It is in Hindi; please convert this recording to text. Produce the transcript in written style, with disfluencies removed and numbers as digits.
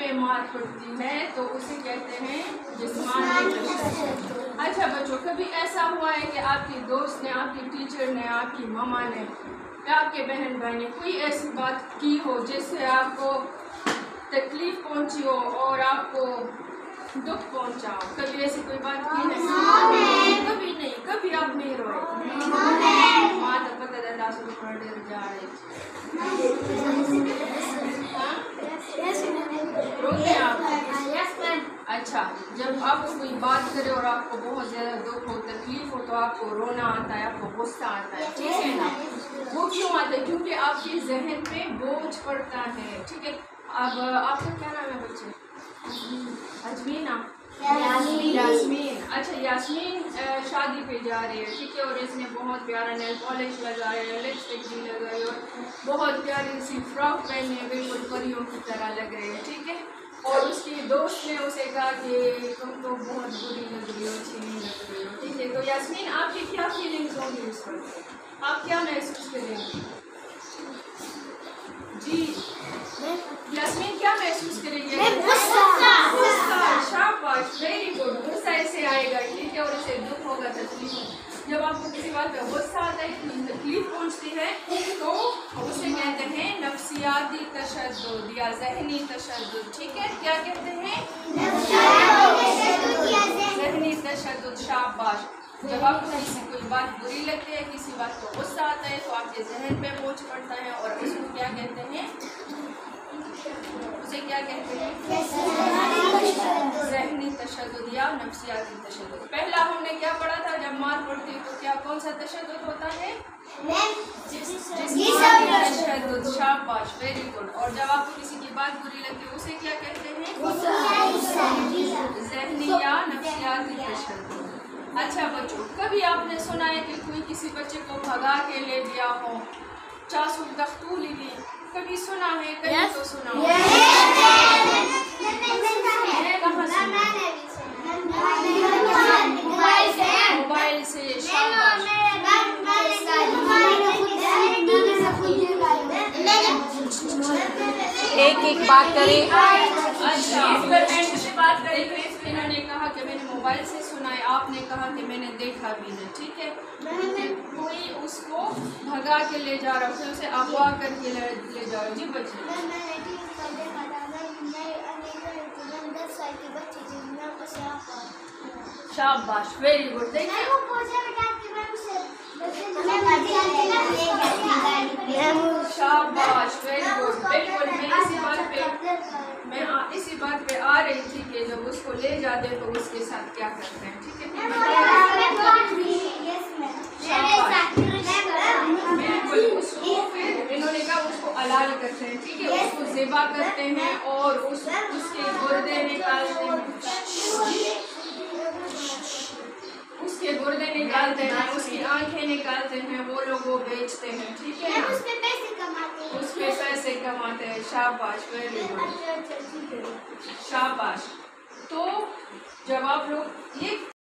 में मार पड़ती है तो उसे कहते हैं जिस्मानी तशद्दुद। अच्छा बच्चों, कभी ऐसा हुआ है कि आपकी दोस्त ने, आपकी टीचर ने, आपकी मामा ने या आपके बहन भाई ने कोई ऐसी बात की हो जिससे आपको तकलीफ पहुंची हो और आपको दुख पहुंचा हो? कभी ऐसी कोई बात की है? कभी नहीं, कभी आप नहीं रोए? माता पता दादा से डर जा रहे रोते आप? अच्छा, जब आपको कोई बात करे और आपको बहुत ज़्यादा दुख हो, तकलीफ हो, तो आपको रोना आता है, आपको गुस्सा आता है, ठीक है ना? वो क्यों आता है? क्योंकि आपके जहन पे बोझ पड़ता है, ठीक है? अब आपका क्या नाम है बच्चे? अजमीना? यास्मीन। अच्छा, यास्मीन शादी पे जा रही है, ठीक है, और इसने बहुत प्यारा नेल पॉलिश लगाया है, लिपस्टिक भी लगाई और बहुत प्यारी सी फ्रॉक पहनी है, बिल्कुल परियों की तरह लग रही है, ठीक है। और उसकी दोस्त ने उसे कहा कि तुम तो बहुत बुरी लग रही हो, अच्छी नहीं लग रही हो, ठीक है। तो यास्मीन, आपकी क्या फीलिंग्स होंगी उस वक्त? आप क्या महसूस करेंगी? जी यास्मीन, क्या महसूस करेंगे? शाबाश, वेरी गुड। गुस्सा ऐसे आएगा, ठीक है, और इसे दुख होगा, तकलीफ। जब आपको किसी बात पे गुस्सा आता है, तकलीफ पहुंचती है, तो उसे कहते हैं नफ्सियाती तशद्दुद या ज़हनी तशद्दुद, ठीक है। क्या कहते हैं? ज़हनी तशद्दुद। शाबाश। जब आपको किसी कोई बात बुरी लगती है, किसी बात को गुस्सा आता है, तो आपके जहन पे बोझ पड़ता है और उसको क्या कहते हैं? उसे क्या कहते हैं? ज़हनी तशद्दुद या नफ्सियाती तशद्दुद। पहला हमने क्या पढ़ा था? जब मार पड़ती है तो क्या, कौन सा तशद्दुद होता है? जिस्मानी तशद्दुद। शाबाश, वेरी गुड। और जब आपको किसी की बात बुरी लगती है उसे क्या कहते हैं? ज़हनी या नफ्सियाती तशद्दुद। अच्छा बच्चों, कभी आपने सुना है कि कोई किसी बच्चे को भगा के ले गया हो, चासू दख्तूली ली? कभी सुना है? कभी तो सुना हो। मोबाइल से। एक बात करें। अच्छा, एंड से बात करें तो इन्होंने कहा कि मैंने मोबाइल से सुना है, आपने कहा कि मैंने देखा भी है, ठीक है। कोई उसको भगा के ले जा रहा है, उसे अगवा करके ले जा रहा है। जी बच्चे। शाबाश, वेरी गुड। देखिए शाबाश, वेरी गुड, बिल्कुल। मैं इसी बात पे आ रही थी कि जब उसको ले जाते तो उसके साथ क्या करते हैं, ठीक है। बिल्कुल, उसको फिर इन्होंने कहा उसको हलाल करते हैं, ठीक है, उसको ज़िबा करते हैं और उसके गुर्दे निकालते हैं, उसके गुर्दे निकालते हैं, उसकी आंखें निकालते हैं, वो लोग वो बेचते हैं, ठीक है, उस पे पैसे कमाते हैं। शाबाश, वेरी गुड, शाबाश। तो जब आप लोग ये